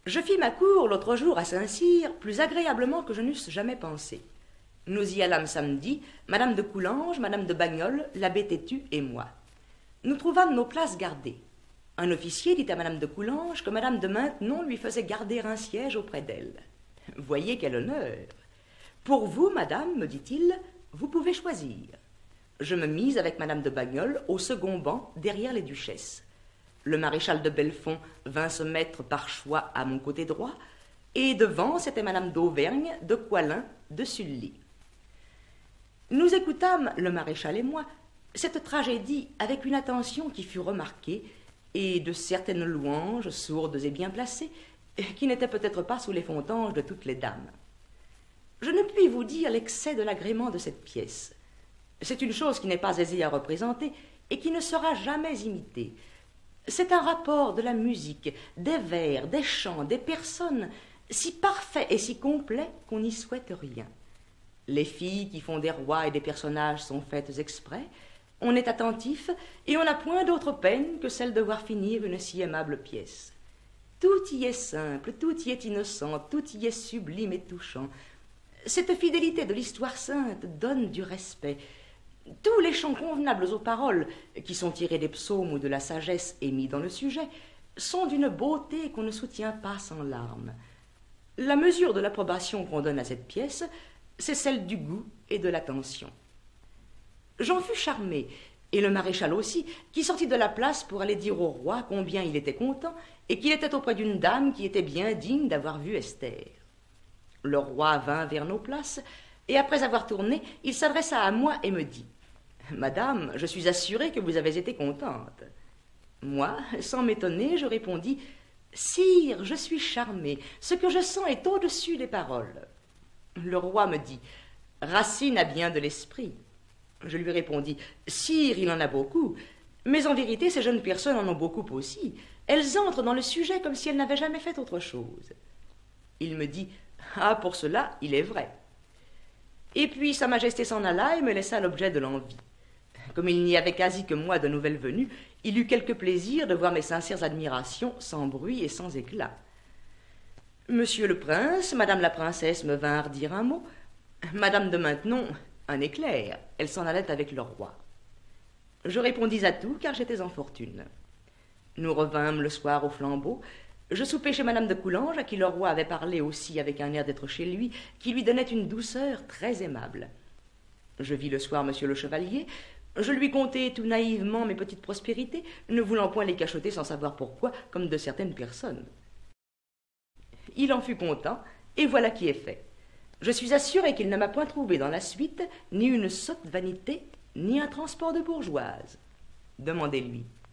Je fis ma cour l'autre jour à Saint-Cyr, plus agréablement que je n'eusse jamais pensé. Nous y allâmes samedi, madame de Coulanges, madame de Bagnols, l'abbé Têtu et moi. Nous trouvâmes nos places gardées. Un officier dit à madame de Coulanges que madame de Maintenon lui faisait garder un siège auprès d'elle. Voyez quel honneur! Pour vous, madame, me dit-il, vous pouvez choisir. Je me mis avec madame de Bagnols au second banc, derrière les duchesses. Le maréchal de Bellefonds vint se mettre par choix à mon côté droit, et devant, c'était madame d'Auvergne, de Coislin, de Sully. Nous écoutâmes, le maréchal et moi, cette tragédie avec une attention qui fut remarquée, et de certaines louanges, sourdes et bien placées, qui n'étaient peut-être pas sous les fontanges de toutes les dames. Je ne puis vous dire l'excès de l'agrément de cette pièce. C'est une chose qui n'est pas aisée à représenter et qui ne sera jamais imitée. C'est un rapport de la musique, des vers, des chants, des personnes, si parfait et si complet qu'on n'y souhaite rien. Les filles qui font des rois et des personnages sont faites exprès, on est attentif et on n'a point d'autre peine que celle de voir finir une si aimable pièce. Tout y est simple, tout y est innocent, tout y est sublime et touchant. Cette fidélité de l'histoire sainte donne du respect. Tous les chants convenables aux paroles, qui sont tirés des psaumes ou de la sagesse émis dans le sujet, sont d'une beauté qu'on ne soutient pas sans larmes. La mesure de l'approbation qu'on donne à cette pièce, c'est celle du goût et de l'attention. J'en fus charmé, et le maréchal aussi, qui sortit de la place pour aller dire au roi combien il était content et qu'il était auprès d'une dame qui était bien digne d'avoir vu Esther. Le roi vint vers nos places, et après avoir tourné, il s'adressa à moi et me dit « Madame, je suis assuré que vous avez été contente. » Moi, sans m'étonner, je répondis « Sire, je suis charmé, ce que je sens est au-dessus des paroles. » Le roi me dit « Racine a bien de l'esprit. » Je lui répondis « Sire, il en a beaucoup, mais en vérité, ces jeunes personnes en ont beaucoup aussi. Elles entrent dans le sujet comme si elles n'avaient jamais fait autre chose. » Il me dit « Ah, pour cela, il est vrai. » Et puis sa majesté s'en alla et me laissa l'objet de l'envie. Comme il n'y avait quasi que moi de nouvelles venues, il eut quelque plaisir de voir mes sincères admirations sans bruit et sans éclat. Monsieur le prince, madame la princesse me vinrent dire un mot. Madame de Maintenon, un éclair. Elle s'en allait avec le roi. Je répondis à tout, car j'étais en fortune. Nous revînmes le soir au flambeau. Je soupai chez madame de Coulanges, à qui le roi avait parlé aussi avec un air d'être chez lui, qui lui donnait une douceur très aimable. Je vis le soir monsieur le chevalier. Je lui contai tout naïvement mes petites prospérités, ne voulant point les cachoter sans savoir pourquoi, comme de certaines personnes. Il en fut content, et voilà qui est fait. Je suis assuré qu'il ne m'a point trouvé dans la suite ni une sotte vanité, ni un transport de bourgeoise. Demandez-lui.